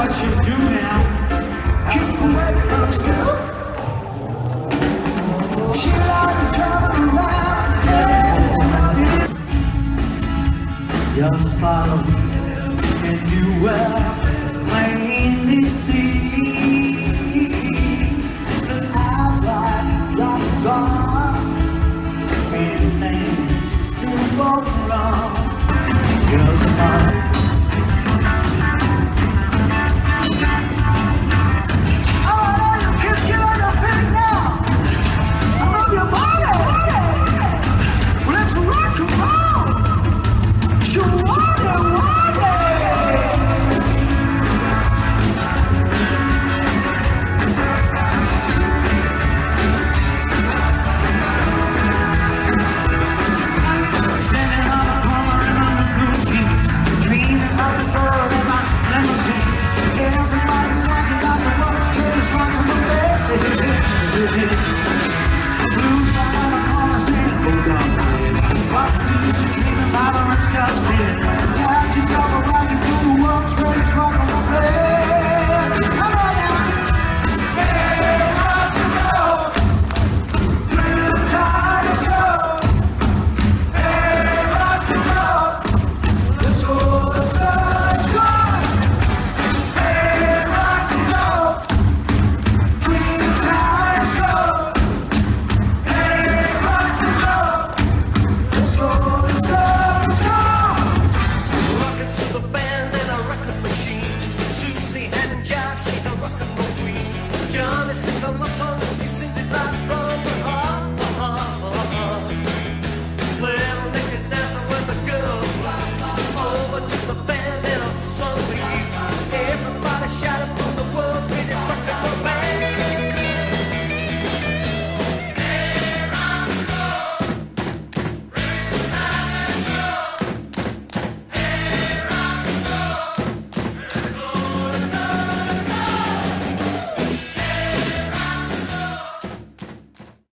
what you do now. Keep away from yourself. She likes to travel around, yeah, just follow me, and you will plainly see that I've tried drops on when things do go wrong. Just follow